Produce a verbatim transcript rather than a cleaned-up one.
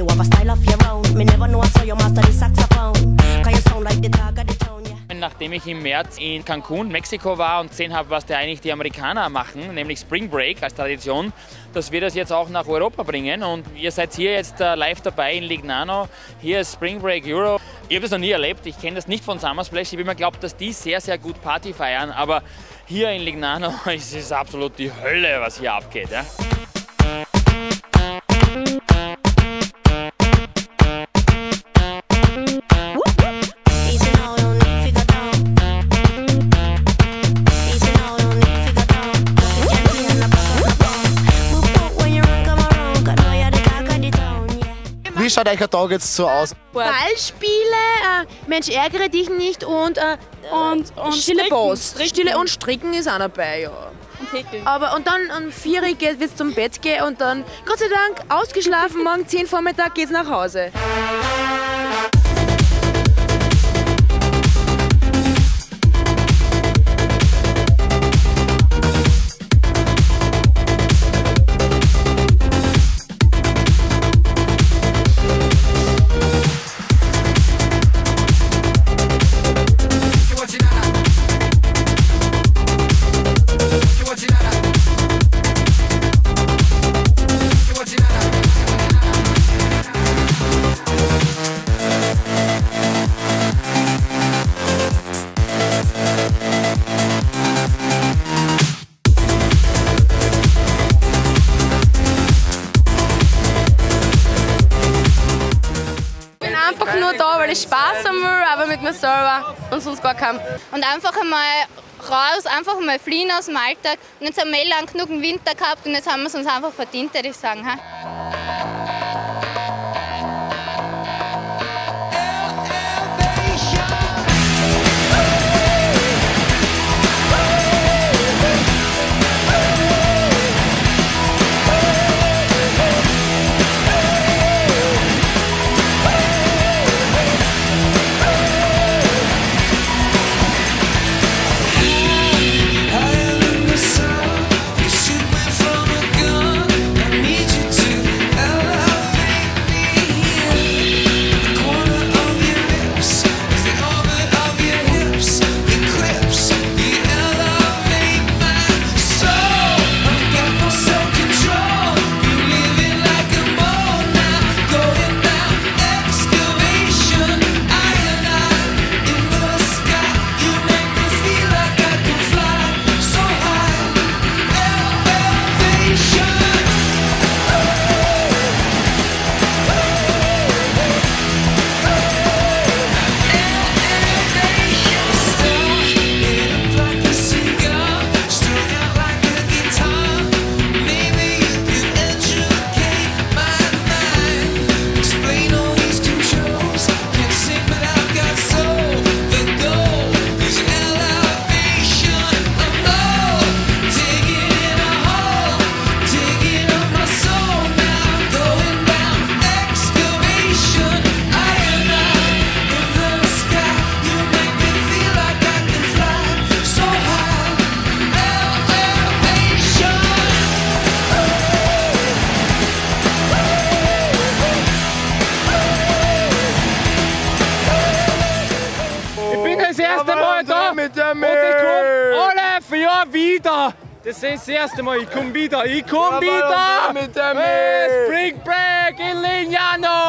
You have a style of your own. Me never know I saw you master the saxophone. Can you sound like the talk of the tone, yeah. Nachdem ich im März in Cancun, Mexiko war und gesehen habe, was da eigentlich die Amerikaner machen, nämlich Spring Break als Tradition, dass wir das jetzt auch nach Europa bringen. Und ihr seid hier jetzt uh, live dabei in Lignano. Hier ist Spring Break Europe. Ich habe das noch nie erlebt, ich kenne das nicht von Summer Splash. Ich habe immer geglaubt, dass die sehr, sehr gut Party feiern. Aber hier in Lignano ist es absolut die Hölle, was hier abgeht. Ja? Wie schaut euch ein Tag jetzt so aus? Ballspiele, äh, Mensch ärgere dich nicht und, äh, und, und stille Post. Stille und Stricken ist auch dabei, ja. Und Häkeln. Aber und dann um vier Uhr wird es zum Bett gehen und dann, Gott sei Dank, ausgeschlafen, morgen zehn Uhr Vormittag geht's nach Hause. Einfach nur da, weil ich Spaß haben will, aber mit mir selber und sonst gar keinen. Und einfach einmal raus, einfach mal fliehen aus dem Alltag. Und jetzt haben wir lang genug einen Winter gehabt und jetzt haben wir es uns einfach verdient, würde ich sagen. Ha? Das erste Mal da und ich komme alle vier Jahre wieder. Das ist das erste Mal, ich komme wieder, ich komme wieder. Mit der Spring Break in Lignano.